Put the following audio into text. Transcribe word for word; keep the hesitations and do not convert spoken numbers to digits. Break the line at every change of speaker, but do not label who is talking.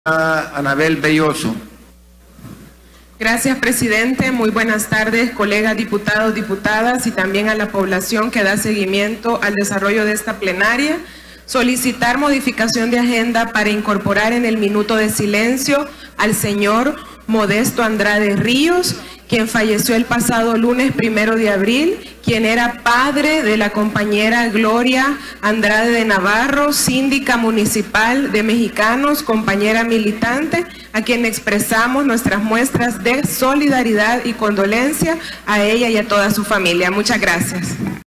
Anabel Belloso.
Gracias, presidente. Muy buenas tardes, colegas diputados, diputadas y también a la población que da seguimiento al desarrollo de esta plenaria. Solicitar modificación de agenda para incorporar en el minuto de silencio al señor Modesto Andrade Ríos, quien falleció el pasado lunes primero de abril, quien era padre de la compañera Gloria Andrade de Navarro, síndica municipal de Mexicanos, compañera militante, a quien expresamos nuestras muestras de solidaridad y condolencia a ella y a toda su familia. Muchas gracias.